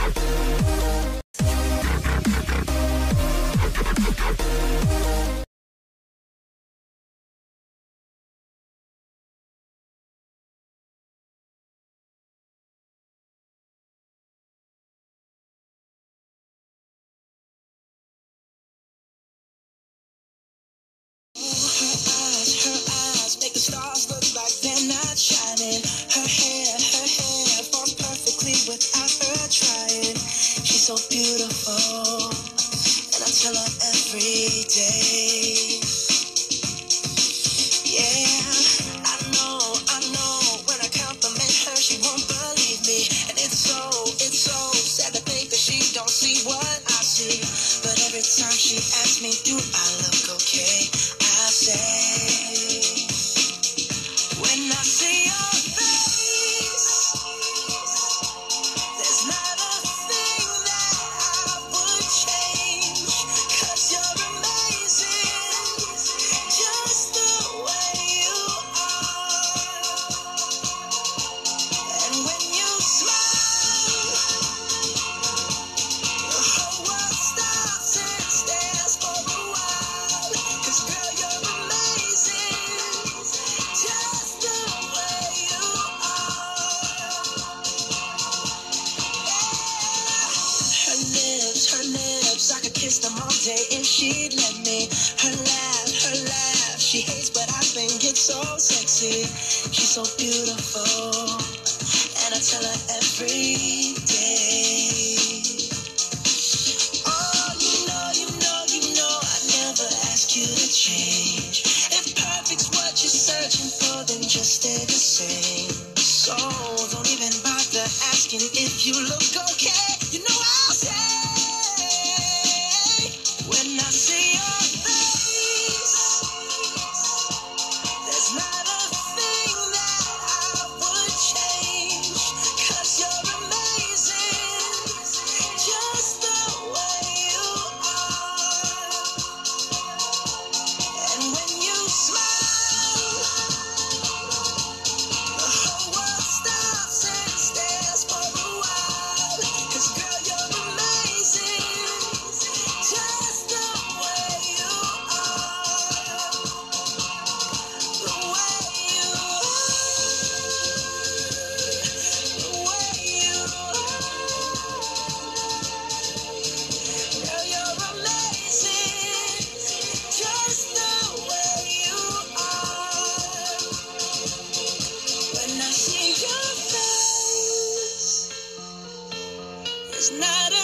Her eyes make the stars look like they're not shining. Her hair falls perfectly without her trying. She's so beautiful, and I tell her every day. Yeah, I know, when I compliment her, she won't believe me. And it's so sad to think that she don't see what I see. But every time she asks me, do I look okay? I say, when I see your face, there's not a thing that I would change. 'Cause you're amazing, just the way you are. And when you smile, the whole world stops and stares for a while. 'Cause girl, you're amazing, just the way you are. Her lips, I could kiss them all day if she'd let me. Her laugh, she hates, but I think it's so sexy. She's so beautiful, and I tell her every day. Oh, you know, I never ask you to change. If perfect's what you're searching for, then just stay the same. So don't even bother asking if you look okay. You know I'll say, when I see your face, there's not a thing that I would change. 'Cause you're amazing, just the way you are. And when you smile, the whole world stops and stares for a while. 'Cause girl, you're amazing, just the way you are. The way you are. The way you are. Girl, you're amazing, just the way you are. When I see your face, there's not